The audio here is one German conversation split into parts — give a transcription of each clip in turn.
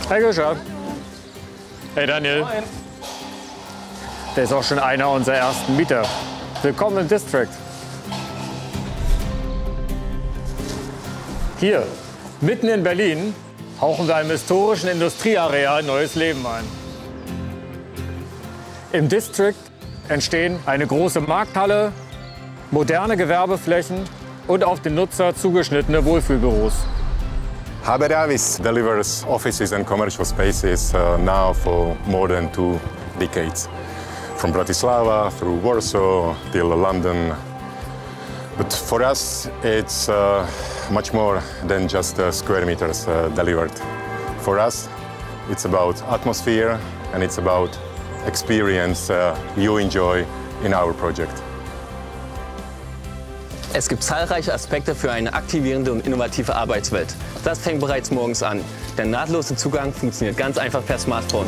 Hey Grisha. Hey Daniel. Moin. Der ist auch schon einer unserer ersten Mieter. Willkommen im District. Hier, mitten in Berlin, hauchen wir einem historischen Industrieareal neues Leben ein. Im District entstehen eine große Markthalle, moderne Gewerbeflächen und auf den Nutzer zugeschnittene Wohlfühlbüros. Haber Avis delivers offices and commercial spaces now for more than 2 decades. From Bratislava through Warsaw till London. But for us, it's much more than just square meters delivered. For us, it's about atmosphere and it's about experience you enjoy in our project. Es gibt zahlreiche Aspekte für eine aktivierende und innovative Arbeitswelt. Das fängt bereits morgens an. Der nahtlose Zugang funktioniert ganz einfach per Smartphone.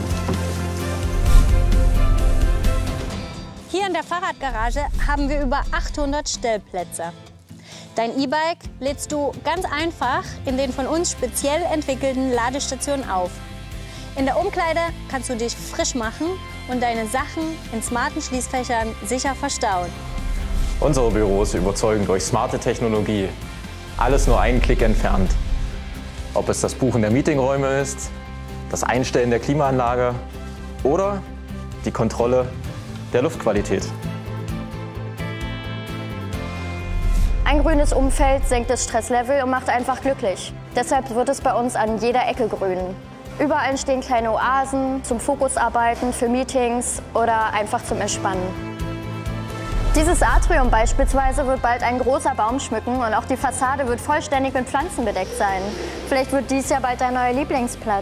Hier in der Fahrradgarage haben wir über 800 Stellplätze. Dein E-Bike lädst du ganz einfach in den von uns speziell entwickelten Ladestationen auf. In der Umkleide kannst du dich frisch machen und deine Sachen in smarten Schließfächern sicher verstauen. Unsere Büros überzeugen durch smarte Technologie. Alles nur einen Klick entfernt. Ob es das Buchen der Meetingräume ist, das Einstellen der Klimaanlage oder die Kontrolle der Luftqualität. Ein grünes Umfeld senkt das Stresslevel und macht einfach glücklich. Deshalb wird es bei uns an jeder Ecke grün. Überall entstehen kleine Oasen zum Fokusarbeiten, für Meetings oder einfach zum Entspannen. Dieses Atrium beispielsweise wird bald ein großer Baum schmücken und auch die Fassade wird vollständig mit Pflanzen bedeckt sein. Vielleicht wird dies ja bald dein neuer Lieblingsplatz.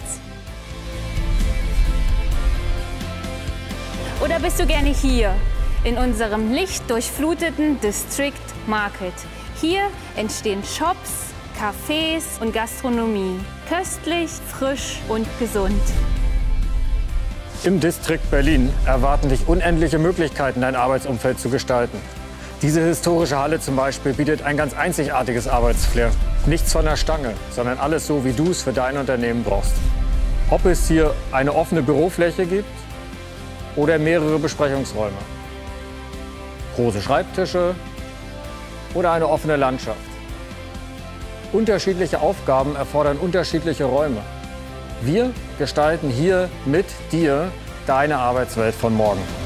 Oder bist du gerne hier, in unserem lichtdurchfluteten District Market? Hier entstehen Shops, Cafés und Gastronomie. Köstlich, frisch und gesund. Im District Berlin erwarten dich unendliche Möglichkeiten, dein Arbeitsumfeld zu gestalten. Diese historische Halle zum Beispiel bietet ein ganz einzigartiges Arbeitsflair. Nichts von der Stange, sondern alles so, wie du es für dein Unternehmen brauchst. Ob es hier eine offene Bürofläche gibt oder mehrere Besprechungsräume, große Schreibtische oder eine offene Landschaft. Unterschiedliche Aufgaben erfordern unterschiedliche Räume. Wir gestalten hier mit dir deine Arbeitswelt von morgen.